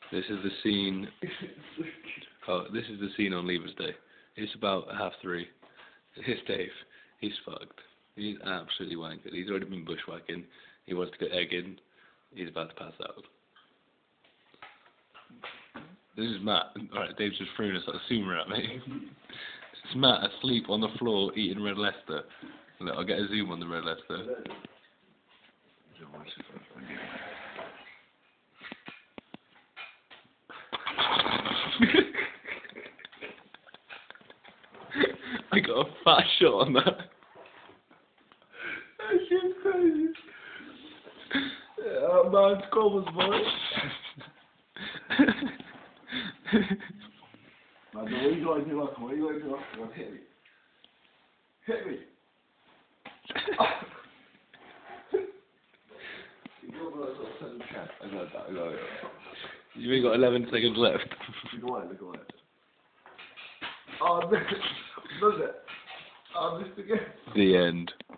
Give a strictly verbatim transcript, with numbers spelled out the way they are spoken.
This is the scene. Oh, this is the scene on Leavers Day. It's about half three. Here's Dave. He's fucked. He's absolutely wankered. He's already been bushwhacking. He wants to go egging. He's about to pass out. This is Matt. Alright, Dave's just throwing us like a sumo at me. It's Matt asleep on the floor eating Red Leicester. Look, I'll get a zoom on the Red Leicester. I got a fat shot on that. That shit's crazy. Yeah, man's Coleman's boy. Man, what are you going to do, Uncle? What are you going to do, Uncle? Hit me. Hit me. I got that, I got it. You've only got eleven seconds left. Look away, look away. Oh, no. Does it? Oh, I missed again. The end.